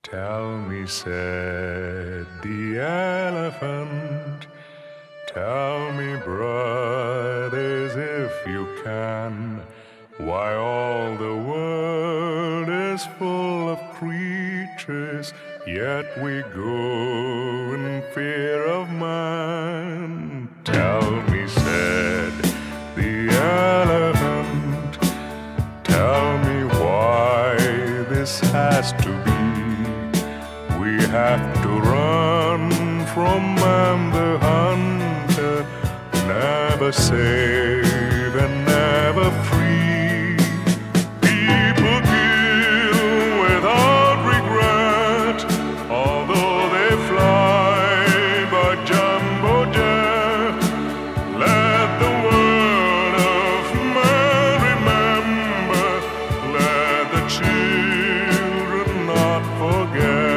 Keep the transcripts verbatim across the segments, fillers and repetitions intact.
Tell me, said the elephant, tell me, brothers, if you can, why all the world is full of creatures, yet we go in fear of man. Tell me, said the elephant, tell me why this has to be. We have to run from man the hunter, never safe and never free. People kill without regret, although they fly by jumbo jet. Let the word of man remember, let the children not forget.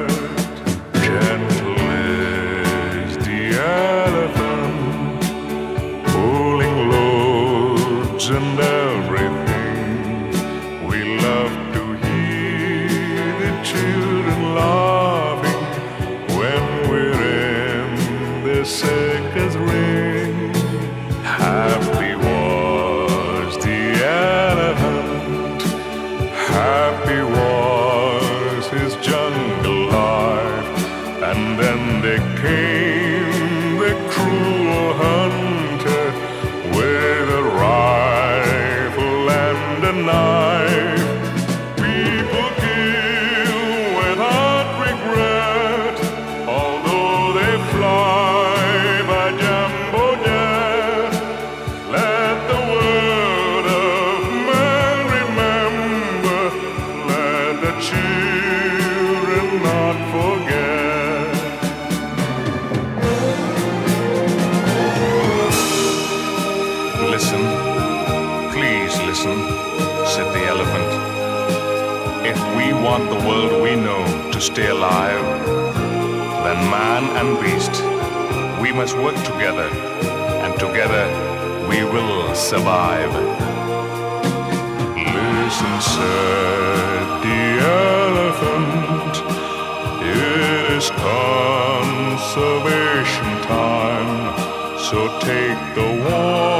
And everything, we love to hear the children laughing when we're in the circus ring. Happy was the elephant, happy was his jungle life, and then there came the cruel hunter with a rifle and a knife. People kill without regret, although they fly by jumbo jet. Let the word of man remember, let the children not forget. Listen, please listen, said the elephant. If we want the world we know to stay alive, then man and beast, we must work together, and together we will survive. Listen, said the elephant, it is conservation time, so take the war